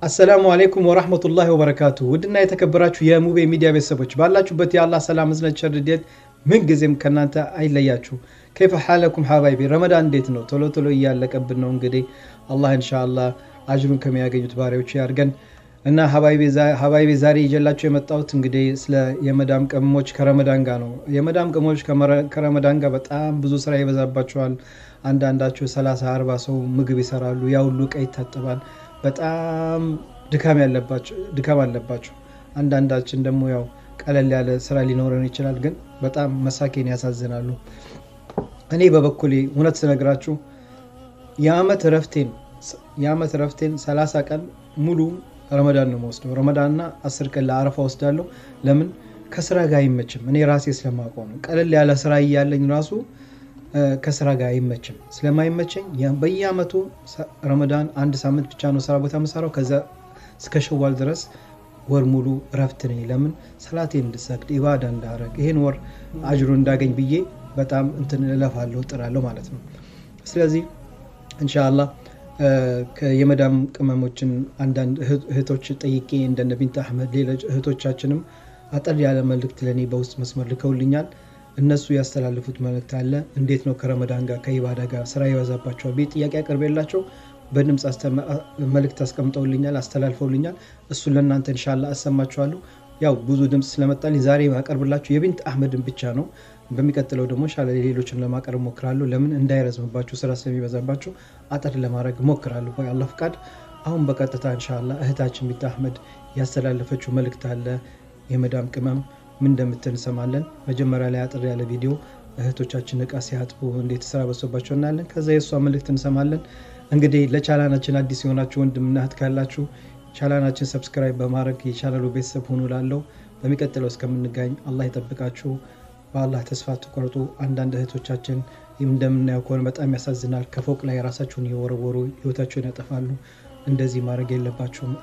السلام عليكم ورحمة الله وبركاته ودنا يتكبراتشو يا موبي ميديا بسبوش بالاچو بتي الله سلام زنا شرديت من جزم كنانتا አይለያችሁ كيف حالكم حبايبي رمضان እንዴት ነው ቶሎ ቶሎ እያለቀብን ነው እንግዲህ አላህ ኢንሻአላህ አጅሩን ከሚያገኙት ባሪያዎች ያርገን እና ሀባይቢ ዛሬ ይጀላችሁ የመጣሁት እንግዲህ ስለ የመዳም ቅመሞች ከረመዳን ጋር ነው የመዳም ቅመሞች ከረመዳን ጋር በጣም ብዙ ስራ ይበዛባቸዋል አንዳንዳቸው 30 40 ሰው ምግብ ይሰራሉ ያው ሁሉ ቀይ ታጠባል በጣም ድካም አለባቸው አንዳንዳችን ደግሞ ያው ቀለል ያለ ስራ ሊኖረን ይችላል ግን በጣም መሳኪን ያሳዝናሉ እኔ በበኩሌ እውነት ስነግራችሁ የአመት ረፍቴን 30 ቀን ሙሉ ረመዳን ነው ወስደው ረመዳንና 10 ቀን ለአረፋ ወስዳለሁ ለምን ከስራ ጋር አይመችም እኔ ራሴ ስለማቆም ቀለል ያለ ስራ ይያለኝ ራሱ ከስራ ጋር አይመችም ስለማይመቸኝ በየአመቱ ረመዳን አንድ ሳምንት ብቻ ነው ስራ ቦታ መሰራው ከዛ እስከ ሸዋል ድረስ ወር ሙሉ ረፍት ነኝ ለምን ሰላቴን እንድሰግድ ኢባዳ እንዳረግ ይሄን ወር አጅሩ እንዳገኝ ብዬ በጣም እንትን ለፋለሁ ጥራለሁ ማለት ነው ስለዚህ ኢንሻአላህ የመዳም ቅመሞችን አንዳንድ እህቶች ጠይቄ እንደነ ቢንት አህመድ ሌሎች እህቶቻችንም አጠር ያለ መልእክት ለኔ በውስጥ መስመር ልከውልኛል እነሱ ያስተላልፉት መልእክት አለ እንዴት ነው ከረመዳን ጋር ከኢባዳ ጋር ስራ ይወዛባቸው ቤት ጥያቄ አቀርበላቸው በድምጽ መልእክት አስቀምጠውልኛል አስተላልፈውልኛል እሱ ለእናንተ ኢንሻአላህ አሰማችኋለሁ ያው ብዙ ድምጽ ስለመጣልኝ ዛሬ ማቀርብላችሁ የቢንት አህመድን ብቻ ነው በሚቀጥለው ደግሞ ኢንሻአላህ ሌሎችን ለማቀርብ ሞክራለሁ ለምን እንዳይረዝምባችሁ ስራ ስለሚበዛባችሁ አጠር ለማድረግ ሞክራለሁ በአላህ ፍቃድ አሁን በቀጥታ ኢንሻአላህ እህታችን ቢንት አህመድ ያስተላልፈችው መልእክት አለ የመዳም ቅመም ምን እንደምትንሰማለን መጀመሪያ ላይ አጥር ያለ ቪዲዮ እህቶቻችን እቃ ሲያጥቡ እንዴት ስራ በሰባቸው እናለን ከዛ የሷ መልእክት እንሰማለን እንግዲህ ለቻናላችን አዲስ የሆናችሁ ወንድምና እህት ካላችሁ ቻናላችን ሰብስክራይብ በማድረግ የቻናሉ ቤተሰብ ሆኑ ላለው በሚቀጥለው እስከምንገናኝ አላህ ይጠብቃችሁ በአላህ ተስፋ ተቆርጡ አንዳንድ እህቶቻችን እንደምናየው ከሆነ በጣም ያሳዝናል ከፎቅ ላይ ራሳቸውን ይወረወሩ ህይወታቸውን ያጠፋሉ እንደዚህ ማድረግ የለባችሁም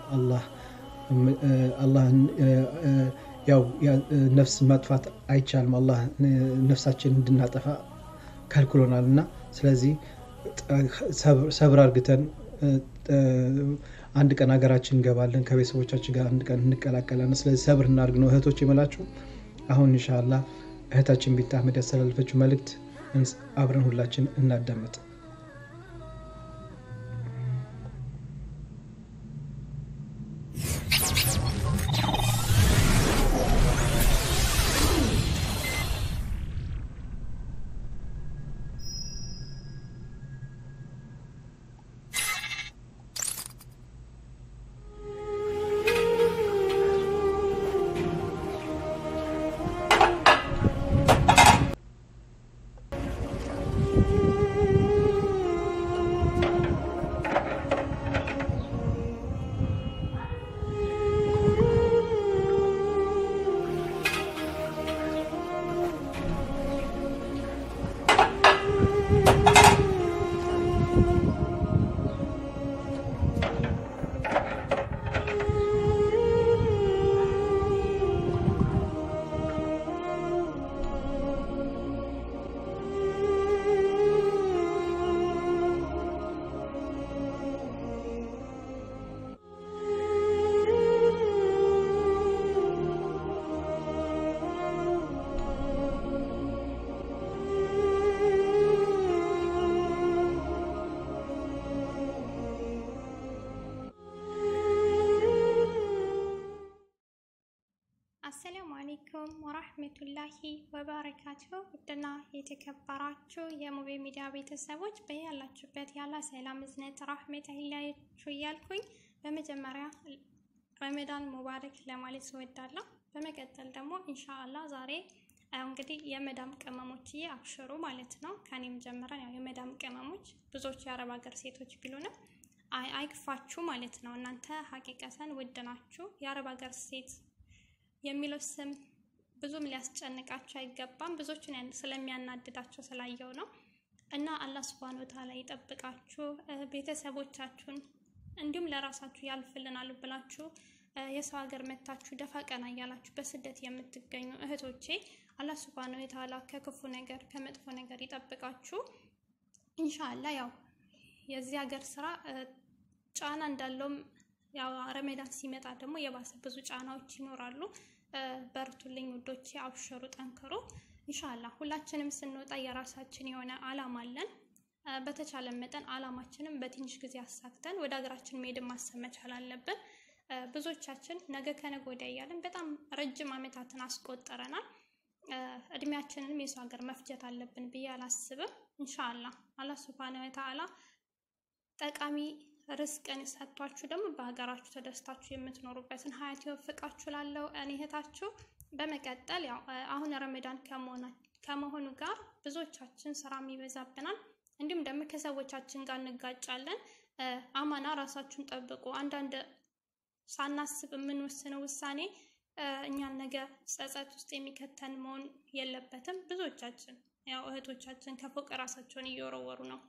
አላህ ያው ነፍስ ማጥፋት አይቻልም አላህ ነፍሳችን እንድናጠፋ ካልኩሎናልና ስለዚህ ሰብር አርግተን አንድ ቀን ሀገራችን እንገባለን ከቤተሰቦቻችን ጋር አንድ ቀን እንቀላቀላለን ስለዚህ ሰብር እናርግ ነው እህቶች ይመላችሁ አሁን ኢንሻአላህ እህታችን ቢንት አህመድ ያስተላልፈችው መልእክት አብረን ሁላችን እናዳምጥ السلام عليكم ورحمة الله وبركاته ودنا يتكبراتشو يا موبي ميديا ቤተሰቦች በያላችሁበት ያላ ሰላም እዝነት ረህመት አይለያችሁ ያልኩኝ በመጀመሪያ ረመዳን ሙባረክ ለማለት እወዳለሁ በመቀጠል ደግሞ ኢንሻአላህ ዛሬ እንግዲህ የመዳም ቅመሞች አብሽሩ ማለት ነው ከኔም ጀምረን ያው የመዳም ቅመሞች ብዙዎች የአረብ ሀገር ሴቶች ቢሉንም አይክፋችሁ ማለት ነው እናንተ ሐቂቀተን ውድናችሁ የአረብ ሀገር ሴት የሚለው ስም ብዙም ሊያስጨንቃችሁ አይገባም ብዙዎችን ስለሚያናድዳቸው ስላየው ነው እና አላህ Subhanahu Wa Ta'ala ይጠብቃችሁ ቤተሰቦቻችሁን እንዲሁም ለራሳችሁ ያልፍልናል ብላችሁ የሰው ሀገር መታችሁ ደፋ ቀና ያላችሁ በስደት የምትገኙ እህቶቼ አላህ Subhanahu Wa Ta'ala ከክፉ ነገር ከመጥፎ ነገር ይጠብቃችሁ ኢንሻአላህ ያው የዚህ ሀገር ስራ ጫና እንዳለው ያው ረመዳን ሲመጣ ደግሞ የባሰ ብዙ ጫናዎች ይኖራሉ። በርቱልኝ ውዶቼ፣ አብሽሩ፣ ጠንክሩ። ኢንሻአላህ ሁላችንም ስንወጣ የራሳችን የሆነ አላማ አለን። በተቻለ መጠን አላማችንን በትንሽ ጊዜ አሳክተን ወደ ሀገራችን መሄድ ማሰብ መቻል አለብን። ብዙዎቻችን ነገ ከነገ ወዲያ እያለን በጣም ረጅም ዓመታትን አስቆጥረናል። እድሜያችንንም የሰው ሀገር መፍጀት አለብን ብዬ አላስብም። ኢንሻአላህ አላህ ሱብሃነሁ ወተዓላ ጠቃሚ ርስቅን ሰጥቷችሁ ደግሞ በሀገራችሁ ተደስታችሁ የምትኖሩበትን ሀያት ይወፍቃችሁ ላለው እኔ እህታችሁ። በመቀጠል ያው አሁን ረመዳን ከመሆኑ ጋር ብዙዎቻችን ስራም ይበዛብናል። እንዲሁም ደግሞ ከሰዎቻችን ጋር እንጋጫለን። አማና ራሳችሁን ጠብቁ። አንዳንድ ሳናስብ የምንወስነው ውሳኔ እኛን ነገ ጸጸት ውስጥ የሚከተን መሆን የለበትም። ብዙዎቻችን ያው እህቶቻችን ከፎቅ ራሳቸውን እየወረወሩ ነው፣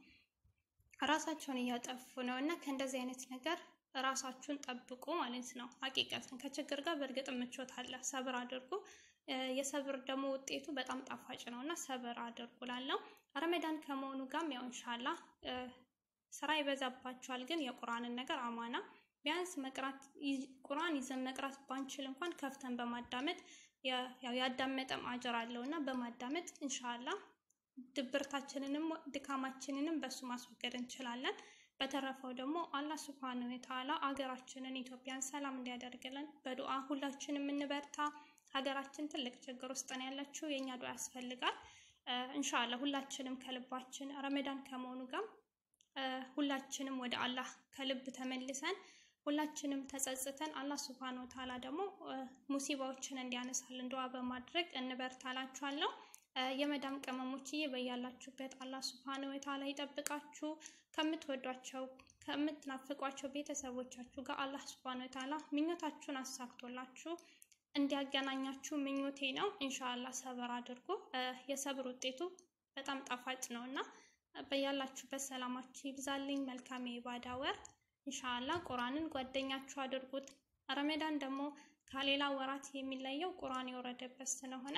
ራሳቸውን እያጠፉ ነው። እና ከእንደዚህ አይነት ነገር ራሳችሁን ጠብቁ ማለት ነው። ሀቂቀትን ከችግር ጋር በእርግጥ ምቾት አለ፣ ሰብር አድርጉ። የሰብር ደግሞ ውጤቱ በጣም ጣፋጭ ነውና ሰብር አድርጉ ላለው ረመዳን ከመሆኑ ጋርም ያው ኢንሻአላህ ስራ ይበዛባችኋል። ግን የቁርአንን ነገር አማና ቢያንስ መቅራት ቁርአን ይዘን መቅራት ባንችል እንኳን ከፍተን በማዳመጥ ያው ያዳመጠም አጅር አለውና በማዳመጥ ኢንሻአላህ ድብርታችንንም ድካማችንንም በሱ ማስወገድ እንችላለን። በተረፈው ደግሞ አላህ ሱብሃነሁ ወተዓላ አገራችንን ኢትዮጵያን ሰላም እንዲያደርግልን በዱዓ ሁላችንም እንበርታ። ሀገራችን ትልቅ ችግር ውስጥ ነው ያለችው፣ የኛ ዱዓ ያስፈልጋል። ኢንሻአላህ ሁላችንም ከልባችን ረመዳን ከመሆኑ ጋር ሁላችንም ወደ አላህ ከልብ ተመልሰን ሁላችንም ተጸጽተን አላህ ሱብሃነሁ ወተዓላ ደግሞ ሙሲባዎችን እንዲያነሳልን ዱዓ በማድረግ እንበርታላችኋለሁ። የመዳም ቅመሞችዬ በያላችሁበት አላህ ሱብሃነሁ ወተዓላ ይጠብቃችሁ። ከምትወዷቸው ከምትናፍቋቸው ቤተሰቦቻችሁ ጋር አላህ ሱብሃነሁ ወተዓላ ምኞታችሁን አሳክቶላችሁ እንዲያገናኛችሁ ምኞቴ ነው። ኢንሻአላህ ሰብር አድርጉ። የሰብር ውጤቱ በጣም ጣፋጭ ነውና በያላችሁበት ሰላማችሁ ይብዛልኝ። መልካም የኢባዳ ወር ኢንሻአላህ ቁርአንን ጓደኛችሁ አድርጉት። ረመዳን ደግሞ ከሌላ ወራት የሚለየው ቁርአን የወረደበት ስለሆነ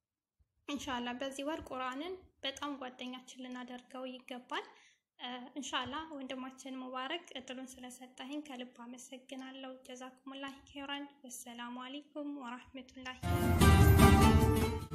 ኢንሻአላህ በዚህ ወር ቁርአንን በጣም ጓደኛችን ልናደርገው ይገባል። ኢንሻአላህ ወንድማችን ሙባረክ እድሉን ስለሰጠኸኝ ከልብ አመሰግናለሁ። ጀዛኩሙላህ ኸይራን። ወሰላሙ አለይኩም ወራህመቱላሂ